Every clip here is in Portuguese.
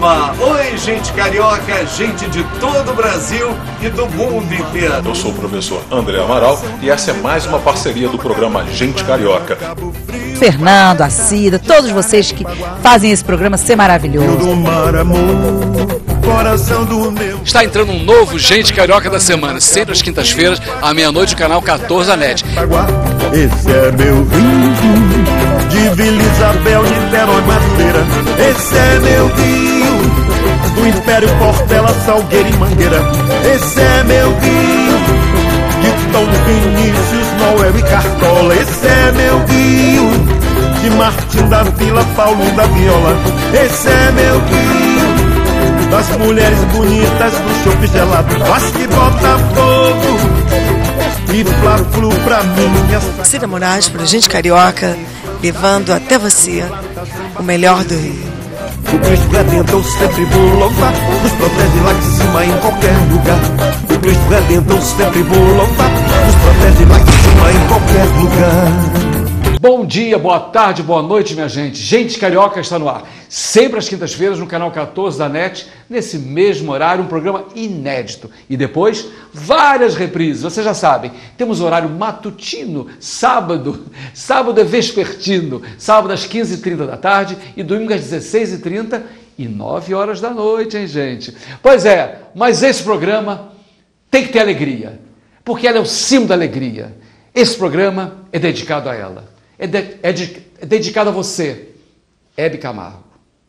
programa Oi, gente carioca, gente de todo o Brasil e do mundo inteiro. Eu sou o professor André Amaral e essa é mais uma parceria do programa Gente Carioca. Fernando, a Cida, todos vocês que fazem esse programa ser maravilhoso. Está entrando um novo Gente Carioca da semana, sempre às quintas-feiras, à meia-noite, no canal 14 da NET. Esse é meu rio, de Vila Isabel, de Niterói, Madureira. Esse é meu rio, do Império, Portela, Salgueiro e Mangueira. Esse é meu rio, de Dom Vinícius, Noel e Cartola. Esse é meu rio, de Martim da Vila, Paulo da Viola. Esse é meu rio, das mulheres bonitas do chope gelado. Mas que bota fogo e Fla-Flu pra mim. Cida Moraes, para Gente Carioca, levando até você o melhor do Rio. O Cristo Redentor sempre vou louvar, nos protege lá de cima em qualquer lugar. O Cristo Redentor sempre vou louvar, nos protege lá de cima em qualquer lugar. Bom dia, boa tarde, boa noite, minha gente. Gente Carioca está no ar, sempre às quintas-feiras no canal 14 da NET, nesse mesmo horário, um programa inédito. E depois, várias reprises, vocês já sabem, temos horário matutino, sábado é vespertino, sábado às 15h30 da tarde e domingo às 16h30 e 9 horas da noite, hein, gente? Pois é, mas esse programa tem que ter alegria, porque ela é o símbolo da alegria. Esse programa é dedicado a ela. É dedicado a você, Hebe Camargo.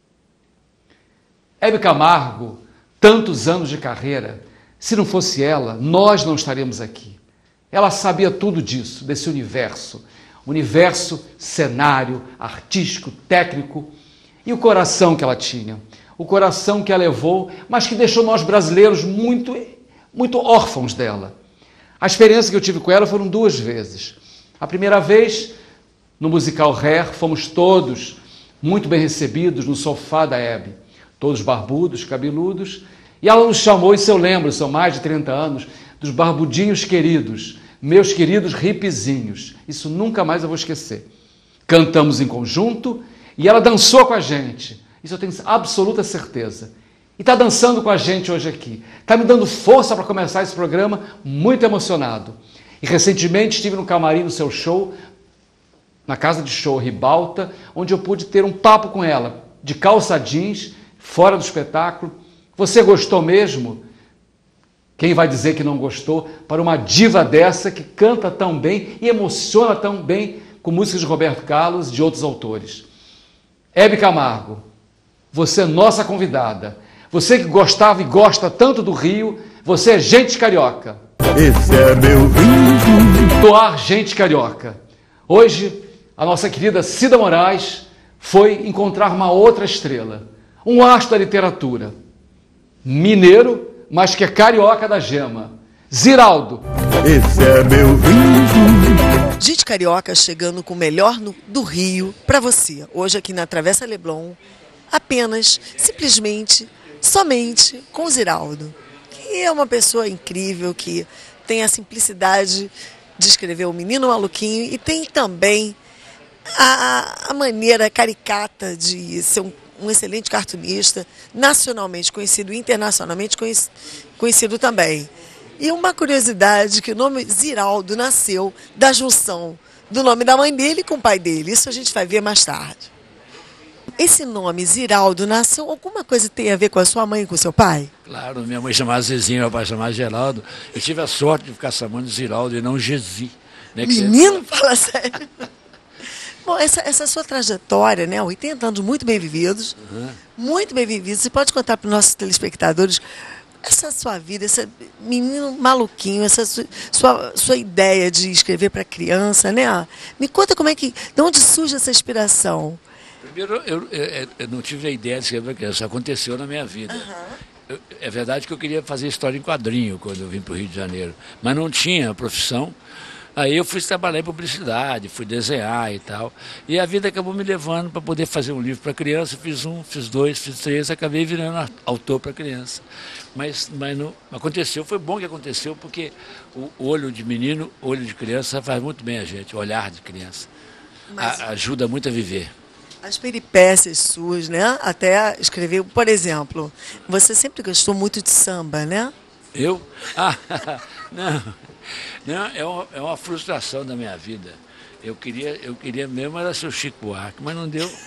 Hebe Camargo, tantos anos de carreira, se não fosse ela, nós não estaríamos aqui. Ela sabia tudo disso, desse universo cenário, artístico, técnico, e o coração que ela tinha, o coração que a levou, mas que deixou nós brasileiros muito órfãos dela. A experiência que eu tive com ela foram 2 vezes. A primeira vez, no musical Hair, fomos todos muito bem recebidos no sofá da Hebe, todos barbudos, cabeludos, e ela nos chamou, isso eu lembro, são mais de 30 anos, dos barbudinhos queridos, meus queridos hippiezinhos. Isso nunca mais eu vou esquecer. Cantamos em conjunto e ela dançou com a gente, isso eu tenho absoluta certeza. E está dançando com a gente hoje aqui. Está me dando força para começar esse programa, muito emocionado. E recentemente estive no camarim do seu show, na casa de show Ribalta, onde eu pude ter um papo com ela, de calça jeans, fora do espetáculo. Você gostou mesmo? Quem vai dizer que não gostou para uma diva dessa que canta tão bem e emociona tão bem com músicas de Roberto Carlos e de outros autores? Hebe Camargo, você é nossa convidada. Você que gostava e gosta tanto do Rio, você é gente carioca. Esse é meu Rio. Doar gente carioca. Hoje, a nossa querida Cida Moraes foi encontrar uma outra estrela, um astro da literatura, mineiro, mas que é carioca da gema, Ziraldo. Esse é meu Rio. Gente Carioca chegando com o melhor do Rio para você. Hoje aqui na Travessa Leblon, apenas, simplesmente, somente com o Ziraldo, que é uma pessoa incrível, que tem a simplicidade de escrever o Menino Maluquinho e tem também a maneira caricata de ser um excelente cartunista, nacionalmente conhecido e internacionalmente conhecido também. E uma curiosidade, que o nome Ziraldo nasceu da junção do nome da mãe dele com o pai dele. Isso a gente vai ver mais tarde. Esse nome, Ziraldo, nasceu alguma coisa que tem a ver com a sua mãe e com o seu pai? Claro, minha mãe chamava Zezinho, meu pai chamava Geraldo. Eu tive a sorte de ficar chamando Ziraldo e não Gezi. Né, Menino, fala sério. Bom, essa sua trajetória, né, 80 anos muito bem vividos, muito bem vividos. Você pode contar para os nossos telespectadores essa sua vida, esse menino maluquinho, essa sua ideia de escrever para criança, né? Me conta como é que, de onde surge essa inspiração? Primeiro, eu não tive a ideia de escrever para criança, isso aconteceu na minha vida. É verdade que eu queria fazer história em quadrinho quando eu vim para o Rio de Janeiro, mas não tinha profissão. Aí eu fui trabalhar em publicidade, fui desenhar e tal. E a vida acabou me levando para poder fazer um livro para criança. Fiz 1, fiz 2, fiz 3, acabei virando autor para criança. Mas não aconteceu, foi bom que aconteceu, porque o olho de menino, olho de criança faz muito bem a gente, o olhar de criança. Ajuda muito a viver. As peripécias suas, né? Até escrever, por exemplo, você sempre gostou muito de samba, né? Eu? Ah, não. Não, é uma frustração da minha vida. Eu queria mesmo era ser o Chico Buarque, mas não deu.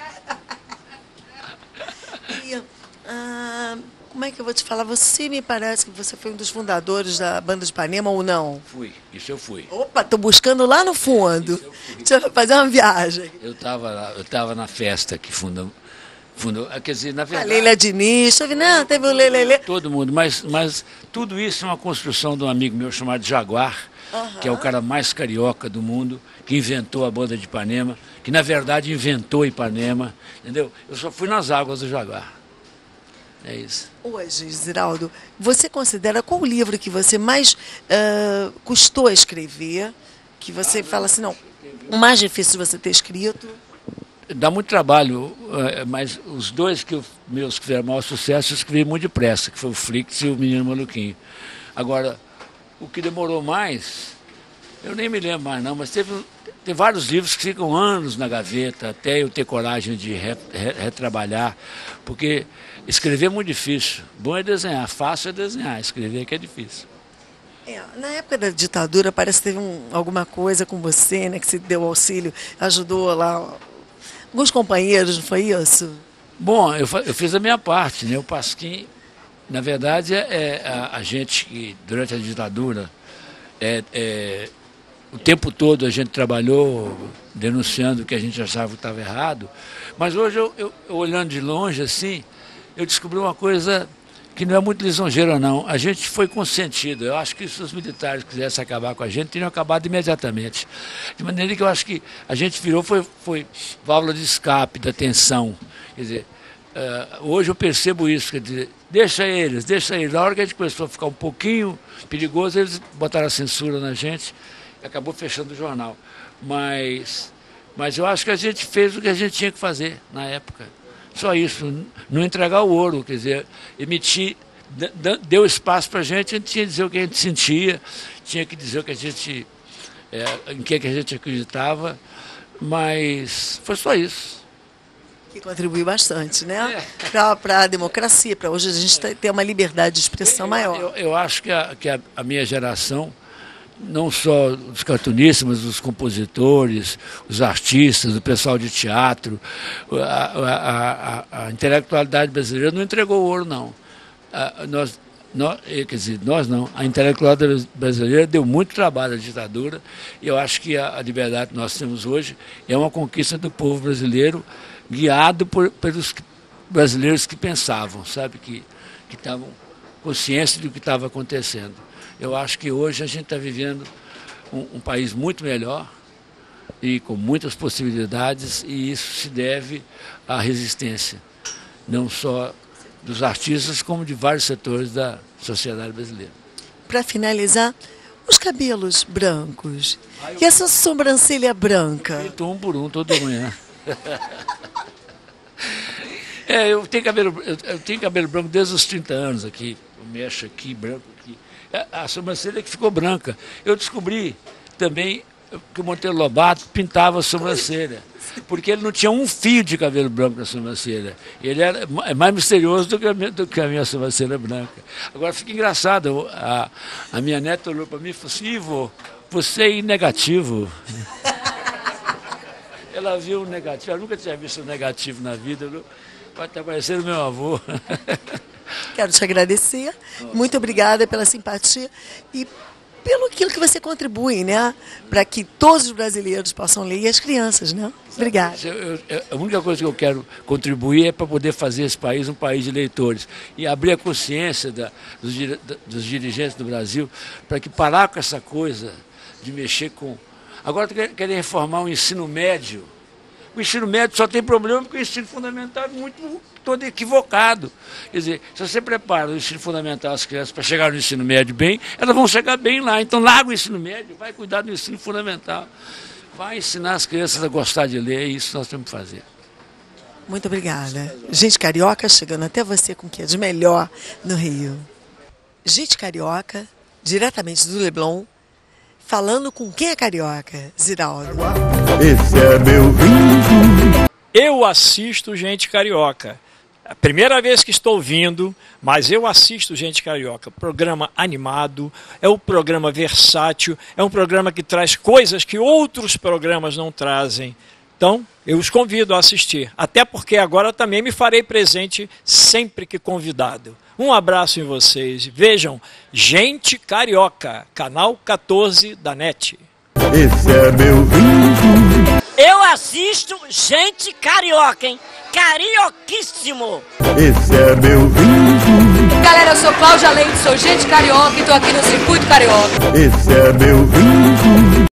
E, como é que eu vou te falar? Você me parece que você foi um dos fundadores da Banda de Ipanema ou não? Isso eu fui. Opa, tô buscando lá no fundo. Deixa eu fazer uma viagem. Eu estava na festa que fundou, quer dizer, na A verdade... Leila Diniz, não, teve o Lelele. Todo mundo, mas tudo isso é uma construção de um amigo meu chamado Jaguar, que é o cara mais carioca do mundo, que inventou a Banda de Ipanema, que na verdade inventou Ipanema, entendeu? Eu só fui nas águas do Jaguar. É isso. Hoje, Ziraldo, você considera qual o livro que você mais custou a escrever, que você fala assim, não, o mais difícil de você ter escrito? Dá muito trabalho, mas os dois meus que fizeram maior sucesso eu escrevi muito depressa, que foi o Flix e o Menino Maluquinho. Agora, o que demorou mais, eu nem me lembro mais não, mas tem vários livros que ficam anos na gaveta, até eu ter coragem de retrabalhar, porque escrever é muito difícil. Bom é desenhar, fácil é desenhar, escrever é que é difícil. Na época da ditadura, parece que teve alguma coisa com você, né, que se deu auxílio, ajudou lá alguns companheiros, não foi isso? Bom, eu fiz a minha parte, né? O Pasquim, na verdade, a gente que durante a ditadura, o tempo todo a gente trabalhou denunciando o que a gente achava que estava errado, mas hoje eu olhando de longe assim, eu descobri uma coisa que não é muito lisonjeira não, a gente foi consentido, eu acho que se os militares quisessem acabar com a gente, teriam acabado imediatamente, de maneira que eu acho que a gente virou, foi válvula de escape da tensão, quer dizer, hoje eu percebo isso, quer dizer, deixa eles, na hora que a gente começou a ficar um pouquinho perigoso, eles botaram a censura na gente, e acabou fechando o jornal, mas eu acho que a gente fez o que a gente tinha que fazer na época. Só isso, não entregar o ouro, quer dizer, emitir, deu espaço para a gente tinha que dizer o que a gente sentia, tinha que dizer o que a gente, em que a gente acreditava, mas foi só isso. Que contribuiu bastante, né? Para a democracia, para hoje a gente ter uma liberdade de expressão maior. Eu acho que a minha geração, não só os cartunistas, mas os compositores, os artistas, o pessoal de teatro, a intelectualidade brasileira não entregou o ouro, não. Quer dizer, nós não. A intelectualidade brasileira deu muito trabalho à ditadura e eu acho que a liberdade que nós temos hoje é uma conquista do povo brasileiro, guiado pelos brasileiros que pensavam, sabe, que estavam conscientes do que estava acontecendo. Eu acho que hoje a gente está vivendo um país muito melhor e com muitas possibilidades, e isso se deve à resistência, não só dos artistas, como de vários setores da sociedade brasileira. Para finalizar, os cabelos brancos e essa sobrancelha branca? Pinto um por um toda manhã. Eu tenho cabelo branco desde os 30 anos aqui, eu mexo aqui, branco aqui. A sobrancelha que ficou branca. Eu descobri também que o Monteiro Lobato pintava a sobrancelha, porque ele não tinha um fio de cabelo branco na sobrancelha. Ele é mais misterioso do que a minha sobrancelha branca. Agora fica engraçado, a minha neta olhou para mim e falou assim, Ivo, você é negativo. Ela viu um negativo, ela nunca tinha visto um negativo na vida, vai estar parecendo meu avô. Quero te agradecer, muito obrigada pela simpatia e pelo aquilo que você contribui, né? Para que todos os brasileiros possam ler e as crianças, né? Obrigada. A única coisa que eu quero contribuir é para poder fazer esse país um país de leitores e abrir a consciência dos dirigentes do Brasil para que parar com essa coisa de mexer com... Agora querem reformar o ensino médio. O ensino médio só tem problema porque o ensino fundamental é muito todo equivocado. Quer dizer, se você prepara o ensino fundamental as crianças para chegar no ensino médio bem, elas vão chegar bem lá. Então larga o ensino médio, vai cuidar do ensino fundamental. Vai ensinar as crianças a gostar de ler, é isso que nós temos que fazer. Muito obrigada. Gente carioca chegando até você com o que é de melhor no Rio. Gente carioca, diretamente do Leblon, falando com quem é carioca, Ziraldo. Esse é meu índio. Eu assisto Gente Carioca. É a primeira vez que estou vindo, mas eu assisto Gente Carioca. Programa animado, é um programa versátil, é um programa que traz coisas que outros programas não trazem. Então, eu os convido a assistir. Até porque agora também me farei presente sempre que convidado. Um abraço em vocês. Vejam, Gente Carioca, canal 14 da NET. Esse é meu índio. Eu assisto Gente Carioca, hein? Carioquíssimo! Esse é meu índio. Galera, eu sou Cláudia Leite, sou Gente Carioca e tô aqui no Circuito Carioca. Esse é meu índio.